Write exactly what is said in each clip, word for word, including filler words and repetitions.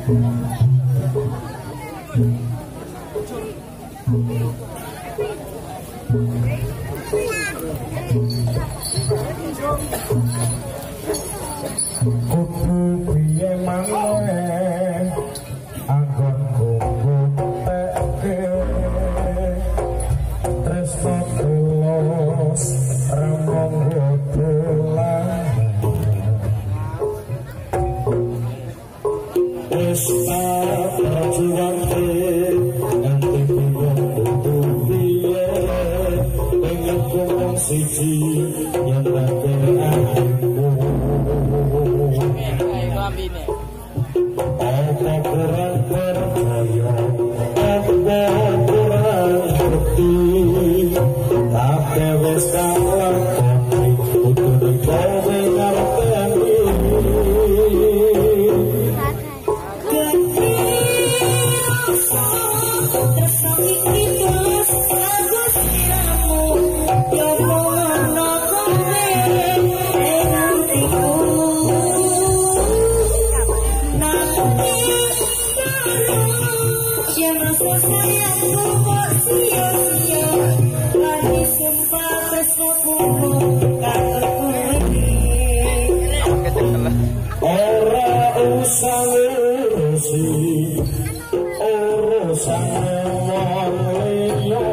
Kudu piye maneh anggon kumpulke tresno tulus ramong dolan wis perjuang nanti kudu piye pengen ngomong siji yang bakal apa kurang percaya, apa kurang bukti, tapi wis kalah kopi, kudu digawe ngerteni. Gede rasa, rasa iki terus agus siramu, yo mono kowe ing atiku. Jangan sayangku kok sia-sia lagi sumpah tersoku ora usah ngurusi urusan wong liya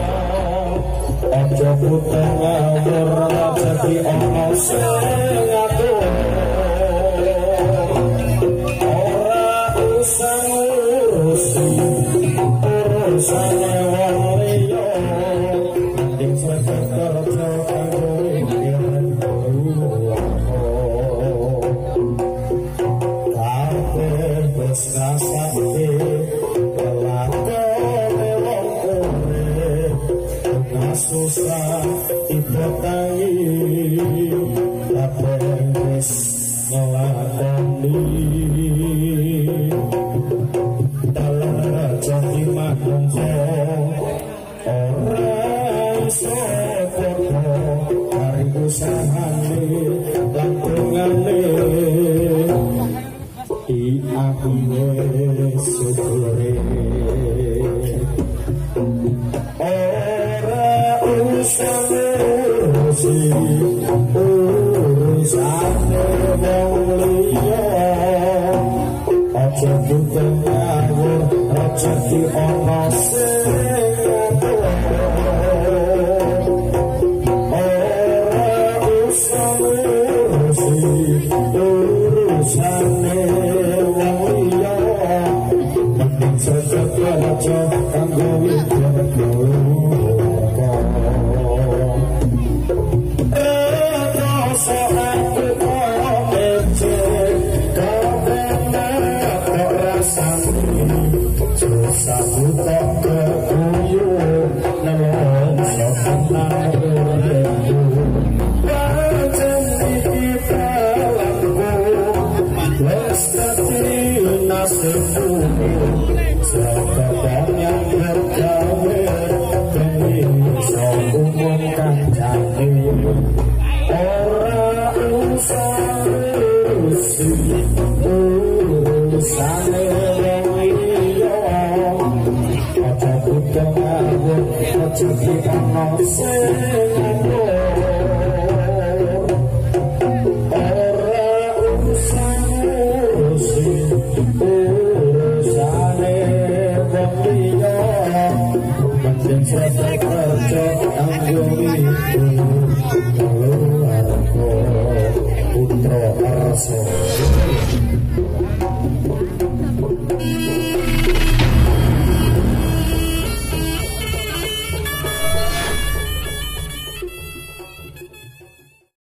aja buta ngawur dadi ana sing ngatur ora usah ngurusi urusan wong liya ing sekitar kanggo pikiran kabeh wis ngrasake kelakone wong urip susah dipotangi kabeh wis nglakoni jadi manungsa ora iso padha karo usahane lan tungane i aku wis syukure ora usah ngurusi urusane wong liya aja buta ngawur rezeki ana sing ngatur ora usah ngurusi urusane wong liya mending sesuk aja kanggo widya Sabu tak kekuyuh Nelon sopanan berhendu Wajan iki dalamku Wes kati nasibku Sebab yang bergawe Demi sombong kancane Ora usah urusi Urusane aja buta ngawur rezeki ana sing ngatur ora usah ngurusi urusane wong liya mending sesuk kerja kanggo ibu keluarga putra arsa